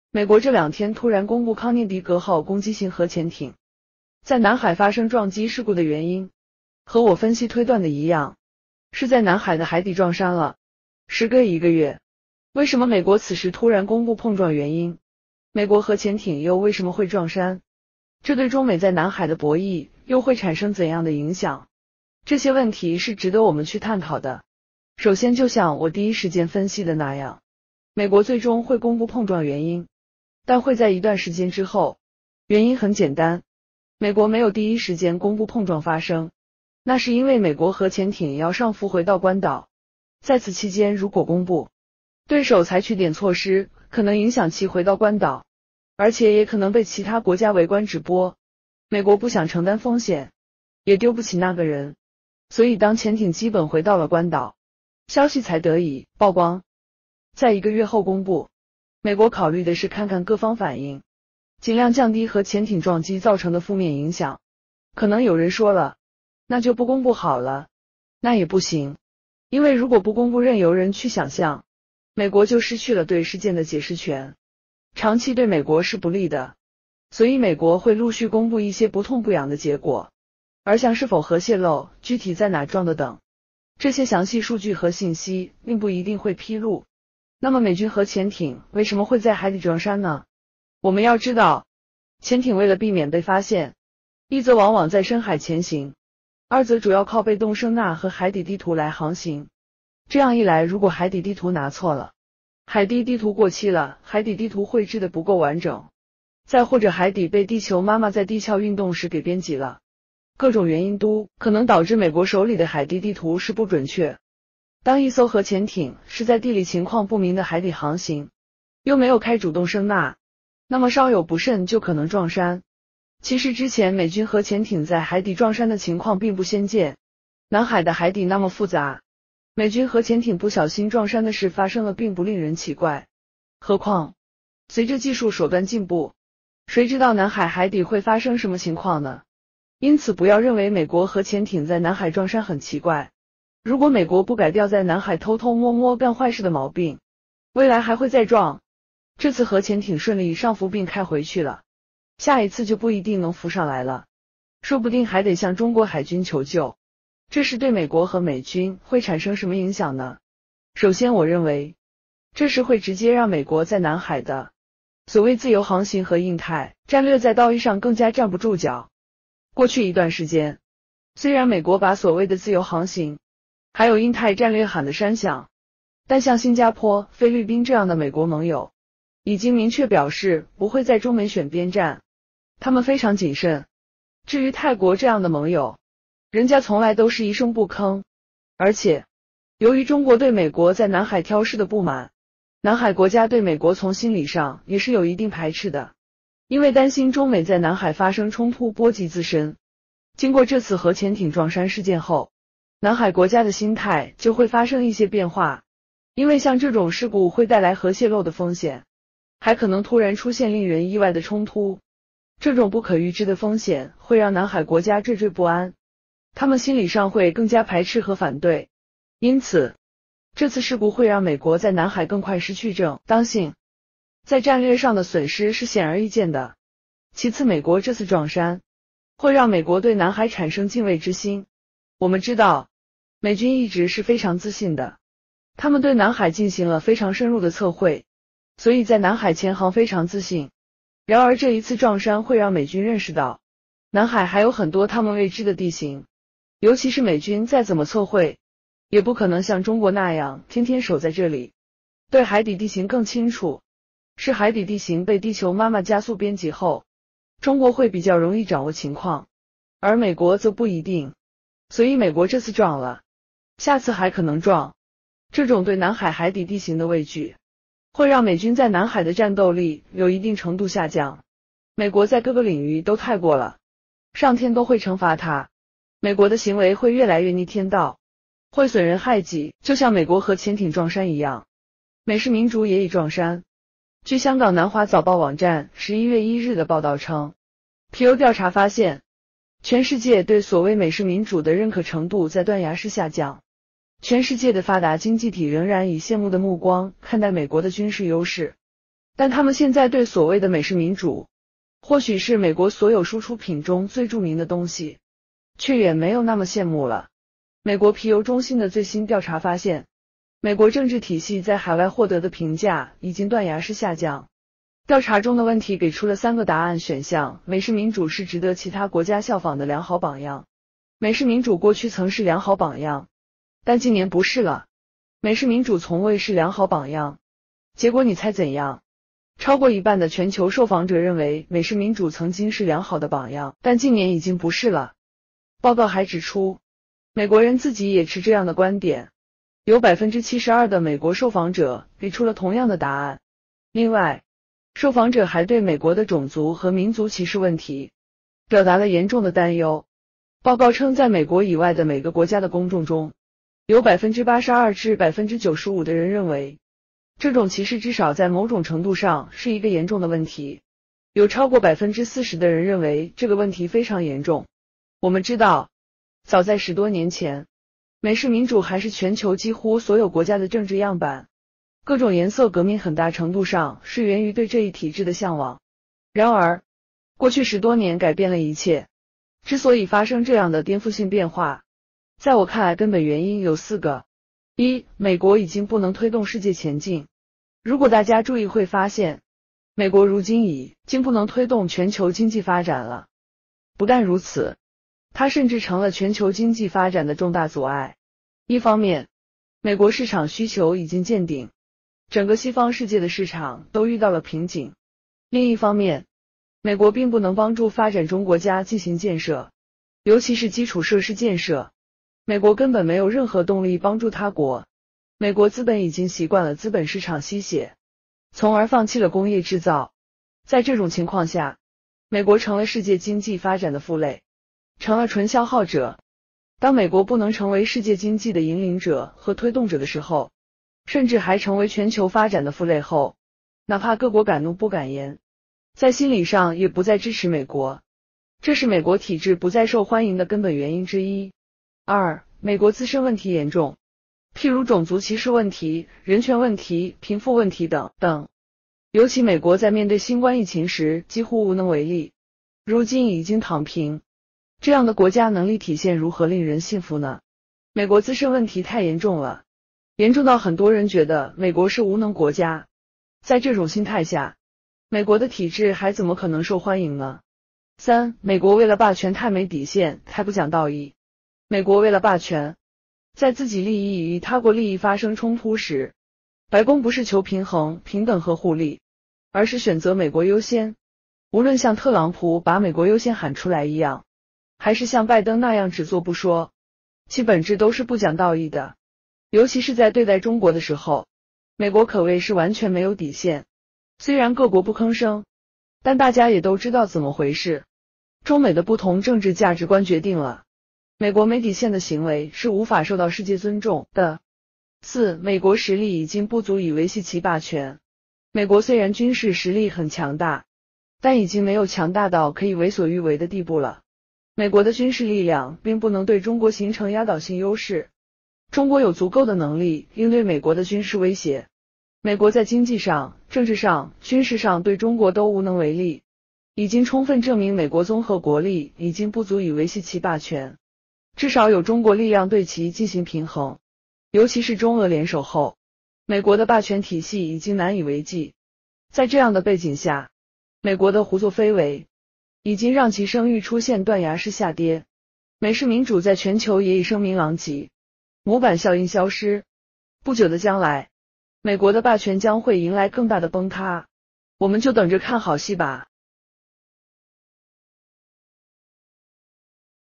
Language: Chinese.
美国这2天突然公布康涅狄格号攻击型核潜艇在南海发生撞击事故的原因，和我分析推断的一样，是在南海的海底撞山了。时隔1个月，为什么美国此时突然公布碰撞原因？美国核潜艇又为什么会撞山？这对中美在南海的博弈又会产生怎样的影响？这些问题是值得我们去探讨的。首先，就像我第一时间分析的那样，美国最终会公布碰撞原因，但会在一段时间之后。原因很简单，美国没有第一时间公布碰撞发生，那是因为美国核潜艇要上浮回到关岛，在此期间如果公布，对手采取点措施，可能影响其回到关岛，而且也可能被其他国家围观直播。美国不想承担风险，也丢不起那个人，所以当潜艇基本回到了关岛，消息才得以曝光。在1个月后公布，美国考虑的是看看各方反应，尽量降低和潜艇撞击造成的负面影响。可能有人说了，那就不公布好了。那也不行，因为如果不公布，任由人去想象，美国就失去了对事件的解释权，长期对美国是不利的。所以美国会陆续公布一些不痛不痒的结果，而像是否核泄漏、具体在哪撞的等，这些详细数据和信息并不一定会披露。那么美军核潜艇为什么会在海底撞山呢？我们要知道，潜艇为了避免被发现，一则往往在深海前行，二则主要靠被动声呐和海底地图来航行。这样一来，如果海底地图拿错了，海底地图过期了，海底地图绘制的不够完整，再或者海底被地球妈妈在地壳运动时给编辑了，各种原因都可能导致美国手里的海底地图是不准确。当一艘核潜艇是在地理情况不明的海底航行，又没有开主动声呐，那么稍有不慎就可能撞山。其实之前美军核潜艇在海底撞山的情况并不鲜见，南海的海底那么复杂，美军核潜艇不小心撞山的事发生了并不令人奇怪。何况随着技术手段进步，谁知道南海海底会发生什么情况呢？因此不要认为美国核潜艇在南海撞山很奇怪，如果美国不改掉在南海偷偷摸摸干坏事的毛病，未来还会再撞。这次核潜艇顺利上浮并开回去了，下一次就不一定能浮上来了，说不定还得向中国海军求救。这时对美国和美军会产生什么影响呢？首先我认为，这时会直接让美国在南海的所谓自由航行和印太战略在道义上更加站不住脚。过去一段时间，虽然美国把所谓的自由航行还有印太战略喊得山响，但像新加坡、菲律宾这样的美国盟友已经明确表示不会在中美选边站，他们非常谨慎。至于泰国这样的盟友，人家从来都是一声不吭。而且由于中国对美国在南海挑事的不满，南海国家对美国从心理上也是有一定排斥的，因为担心中美在南海发生冲突波及自身。经过这次核潜艇撞山事件后，南海国家的心态就会发生一些变化，因为像这种事故会带来核泄漏的风险，还可能突然出现令人意外的冲突，这种不可预知的风险会让南海国家惴惴不安，他们心理上会更加排斥和反对。因此这次事故会让美国在南海更快失去正当性，在战略上的损失是显而易见的。其次，美国这次撞山会让美国对南海产生敬畏之心。我们知道美军一直是非常自信的，他们对南海进行了非常深入的测绘，所以在南海前航非常自信。然而这一次撞山会让美军认识到，南海还有很多他们未知的地形，尤其是美军再怎么测绘，也不可能像中国那样天天守在这里，对海底地形更清楚。是海底地形被地球妈妈加速编辑后，中国会比较容易掌握情况，而美国则不一定。所以美国这次撞了，下次还可能撞。这种对南海海底地形的畏惧，会让美军在南海的战斗力有一定程度下降。美国在各个领域都太过了，上天都会惩罚他。美国的行为会越来越逆天道，会损人害己，就像美国核潜艇撞山一样。美式民主也已撞山。据香港南华早报网站11月1日的报道称，皮尤调查发现，全世界对所谓美式民主的认可程度在断崖式下降。全世界的发达经济体仍然以羡慕的目光看待美国的军事优势， 但他们现在对所谓的美式民主，或许是美国所有输出品中最著名的东西，却远没有那么羡慕了。美国皮尤中心的最新调查发现，美国政治体系在海外获得的评价已经断崖式下降。调查中的问题给出了3个答案选项，美式民主是值得其他国家效仿的良好榜样。美式民主过去曾是良好榜样，但近年不是了。美式民主从未是良好榜样。结果你猜怎样？超过一半的全球受访者认为美式民主曾经是良好的榜样，但近年已经不是了。报告还指出，美国人自己也持这样的观点，有 72% 的美国受访者给出了同样的答案。另外，受访者还对美国的种族和民族歧视问题表达了严重的担忧。报告称，在美国以外的每个国家的公众中，有 82% 至 95% 的人认为，这种歧视至少在某种程度上是一个严重的问题。有超过 40% 的人认为这个问题非常严重。我们知道，早在10多年前，美式民主还是全球几乎所有国家的政治样板。各种颜色革命很大程度上是源于对这一体制的向往。然而，过去10多年改变了一切。之所以发生这样的颠覆性变化，在我看来根本原因有4个。1. 美国已经不能推动世界前进。如果大家注意会发现，美国如今已经不能推动全球经济发展了。不但如此，它甚至成了全球经济发展的重大阻碍。一方面，美国市场需求已经见顶，整个西方世界的市场都遇到了瓶颈。另一方面，美国并不能帮助发展中国家进行建设，尤其是基础设施建设。美国根本没有任何动力帮助他国。美国资本已经习惯了资本市场吸血，从而放弃了工业制造。在这种情况下，美国成了世界经济发展的负累，成了纯消耗者。当美国不能成为世界经济的引领者和推动者的时候，甚至还成为全球发展的负累后，哪怕各国敢怒不敢言，在心理上也不再支持美国。这是美国体制不再受欢迎的根本原因之一。2. 美国自身问题严重，譬如种族歧视问题、人权问题、贫富问题等等。尤其美国在面对新冠疫情时几乎无能为力，如今已经躺平。这样的国家能力体现如何令人信服呢？美国自身问题太严重了，严重到很多人觉得美国是无能国家。在这种心态下，美国的体制还怎么可能受欢迎呢？ 3. 美国为了霸权太没底线，太不讲道义。美国为了霸权，在自己利益与他国利益发生冲突时，白宫不是求平衡、平等和互利，而是选择美国优先。无论像特朗普把美国优先喊出来一样，还是像拜登那样只做不说，其本质都是不讲道义的。尤其是在对待中国的时候，美国可谓是完全没有底线。虽然各国不吭声，但大家也都知道怎么回事。中美的不同政治价值观决定了美国没底线的行为是无法受到世界尊重的。4. 美国实力已经不足以维系其霸权。美国虽然军事实力很强大，但已经没有强大到可以为所欲为的地步了。美国的军事力量并不能对中国形成压倒性优势，中国有足够的能力应对美国的军事威胁。美国在经济上、政治上、军事上对中国都无能为力，已经充分证明美国综合国力已经不足以维系其霸权，至少有中国力量对其进行平衡。尤其是中俄联手后，美国的霸权体系已经难以为继。在这样的背景下，美国的胡作非为已经让其声誉出现断崖式下跌。美式民主在全球也已声名狼藉，模板效应消失。不久的将来，美国的霸权将会迎来更大的崩塌，我们就等着看好戏吧。